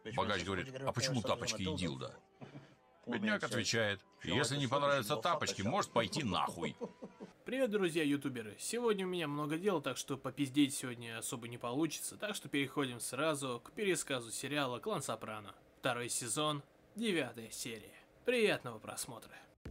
Богач говорит: а почему тапочки и дилда? Бедняк отвечает: если не понравятся тапочки, может пойти нахуй. Привет, друзья-ютуберы! Сегодня у меня много дел, так что попиздеть сегодня особо не получится, так что переходим сразу к пересказу сериала «Клан Сопрано». Второй сезон, 9 серия. Приятного просмотра!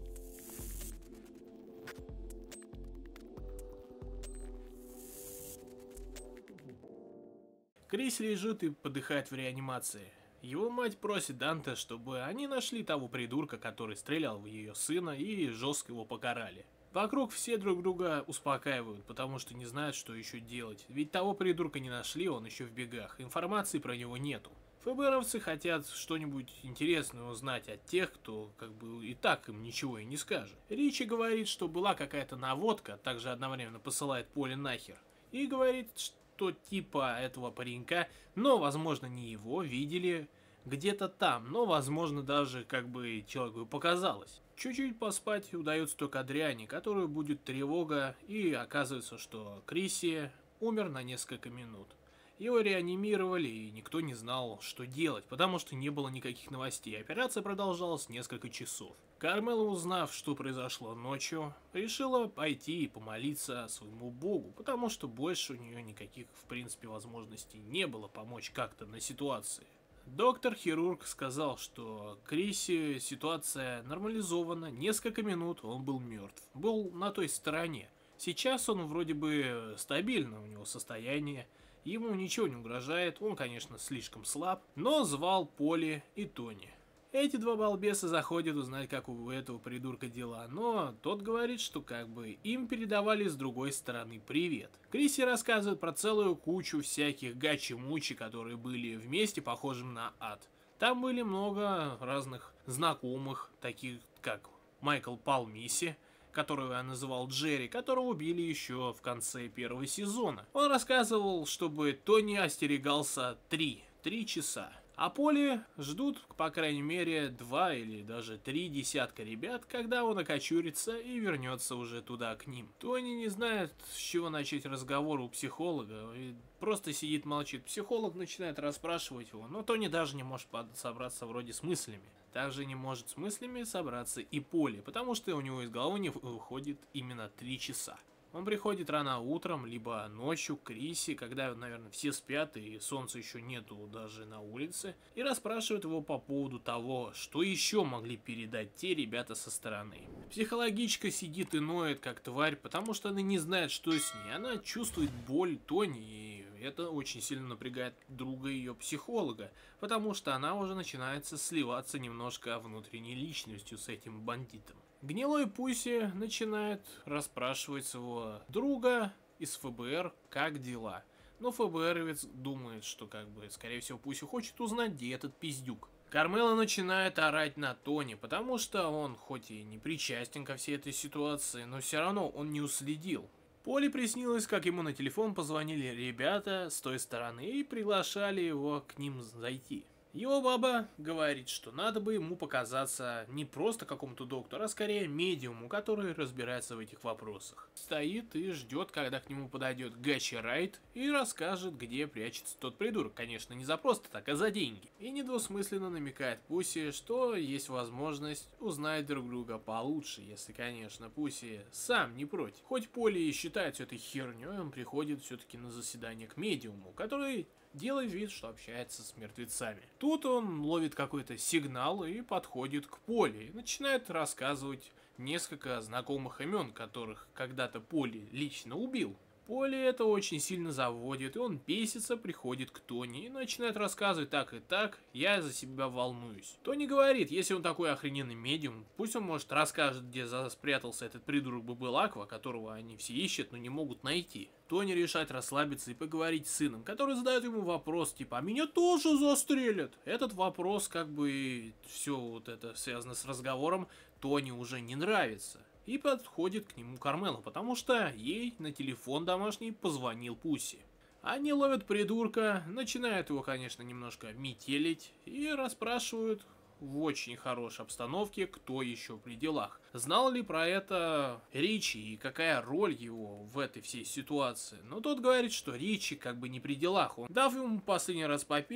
Крис лежит и подыхает в реанимации. Его мать просит Данте, чтобы они нашли того придурка, который стрелял в ее сына, и жестко его покарали. Вокруг все друг друга успокаивают, потому что не знают, что еще делать. Ведь того придурка не нашли, он еще в бегах. Информации про него нету. ФБРовцы хотят что-нибудь интересное узнать от тех, кто как бы и так им ничего и не скажет. Ричи говорит, что была какая-то наводка, также одновременно посылает Поле нахер. И говорит, что типа этого паренька, но возможно не его, видели где-то там, но возможно даже как бы человеку показалось. Чуть-чуть поспать удается только Адриане, которую будет тревога, и оказывается, что Криси умер на несколько минут. Его реанимировали, и никто не знал, что делать, потому что не было никаких новостей. Операция продолжалась несколько часов. Кармела, узнав, что произошло ночью, решила пойти и помолиться своему богу, потому что больше у нее никаких, в принципе, возможностей не было помочь как-то на ситуации. Доктор-хирург сказал, что Криси ситуация нормализована, несколько минут он был мертв, был на той стороне. Сейчас он вроде бы стабильно, у него состояние, ему ничего не угрожает, он, конечно, слишком слаб, но звал Поли и Тони. Эти два балбеса заходят узнать, как у этого придурка дела, но тот говорит, что как бы им передавали с другой стороны привет. Криси рассказывает про целую кучу всяких гачи-мучи, которые были вместе, похожим на ад. Там были много разных знакомых, таких как Майкл Палмиси, которого я называл Джерри, которого убили еще в конце первого сезона. Он рассказывал, чтобы Тони остерегался 3 часа. А Поли ждут, по крайней мере, 2 или даже 3 десятка ребят, когда он окочурится и вернется уже туда к ним. Тони не знает, с чего начать разговор у психолога, и просто сидит молчит. Психолог начинает расспрашивать его, но Тони даже не может собраться вроде с мыслями. Также не может с мыслями собраться и Поли, потому что у него из головы не выходит именно 3 часа. Он приходит рано утром, либо ночью к Криси, когда, наверное, все спят и солнца еще нету даже на улице, и расспрашивает его по поводу того, что еще могли передать те ребята со стороны. Психологичка сидит и ноет как тварь, потому что она не знает, что с ней. Она чувствует боль Тони, и это очень сильно напрягает друга ее психолога, потому что она уже начинает сливаться немножко внутренней личностью с этим бандитом. Гнилой Пуси начинает расспрашивать своего друга из ФБР, как дела. Но ФБРовец думает, что как бы, скорее всего, Пуси хочет узнать, где этот пиздюк. Кармела начинает орать на Тони, потому что он хоть и не причастен ко всей этой ситуации, но все равно он не уследил. Поле приснилось, как ему на телефон позвонили ребята с той стороны и приглашали его к ним зайти. Его баба говорит, что надо бы ему показаться не просто какому-то доктору, а скорее медиуму, который разбирается в этих вопросах. Стоит и ждет, когда к нему подойдет Гачи Райт и расскажет, где прячется тот придурок. Конечно, не за просто так, а за деньги. И недвусмысленно намекает Пуси, что есть возможность узнать друг друга получше, если, конечно, Пуси сам не против. Хоть Поли и считает все этой херней, он приходит все-таки на заседание к медиуму, который делает вид, что общается с мертвецами. Тут он ловит какой-то сигнал и подходит к Поле и начинает рассказывать несколько знакомых имен, которых когда-то Поли лично убил. Поле это очень сильно заводит, и он бесится, приходит к Тони и начинает рассказывать так и так, я за себя волнуюсь. Тони говорит, если он такой охрененный медиум, пусть он, может, расскажет, где спрятался этот придурок Бабылаква, которого они все ищут, но не могут найти. Тони решает расслабиться и поговорить с сыном, который задает ему вопрос, типа, а меня тоже застрелят? Этот вопрос, как бы, все вот это связано с разговором, Тони уже не нравится. И подходит к нему Кармела, потому что ей на телефон домашний позвонил Пуси. Они ловят придурка, начинают его, конечно, немножко метелить и расспрашивают в очень хорошей обстановке, кто еще при делах. Знал ли про это Ричи и какая роль его в этой всей ситуации? Но тот говорит, что Ричи как бы не при делах. Он, дав ему последний раз попить,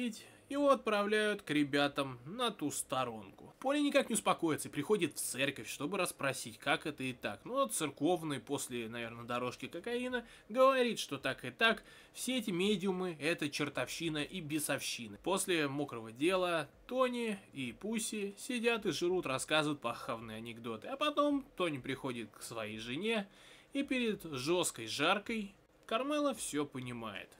Его отправляют к ребятам на ту сторонку. Поля никак не успокоится и приходит в церковь, чтобы расспросить, как это и так. Ну, церковный после, наверное, дорожки кокаина говорит, что так и так, все эти медиумы — это чертовщина и бесовщина. После мокрого дела Тони и Пусси сидят и жрут, рассказывают похабные анекдоты. А потом Тони приходит к своей жене, и перед жесткой жаркой Кармела все понимает.